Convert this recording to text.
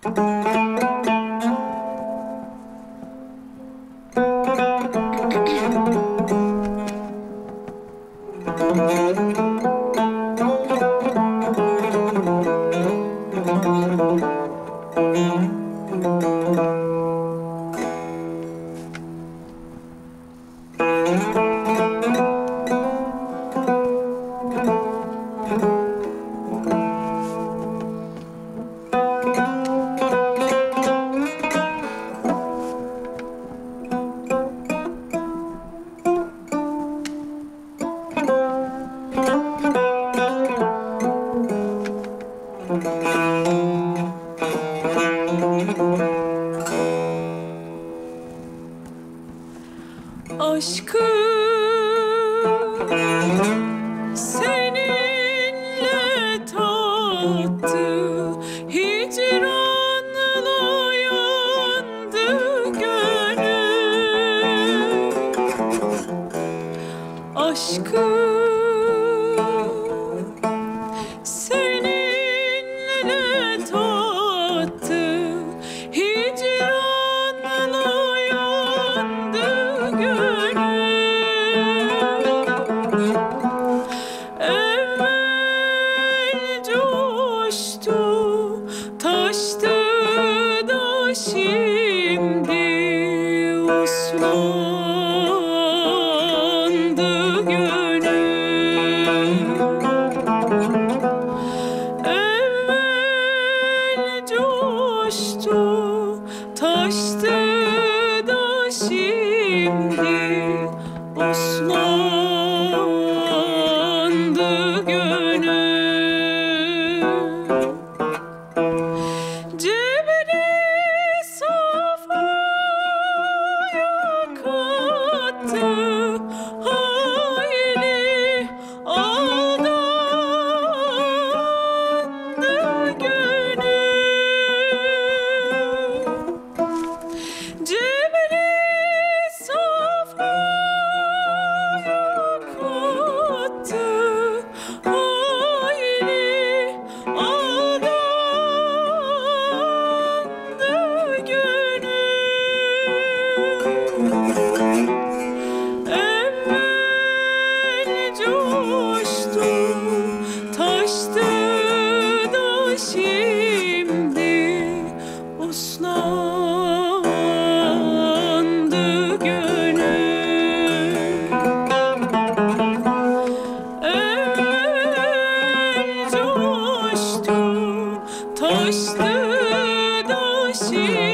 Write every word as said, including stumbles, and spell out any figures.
Aşkı seninle tattı, hicranla yandı gönül. Aşkı seninle tattı, hicranla yandı gönül. Evvel coştu, taştı da şimdi uslandı gönül. Evvel coştu, taştı da şimdi uslandı gönül. Cebri safaya kattı, hayli aldandı gönül. Cebri safaya kattı, hayli aldandı gönül. Evvel coştu, taştı da şimdi uslandı gönül. Evvel coştu, taştı da şimdi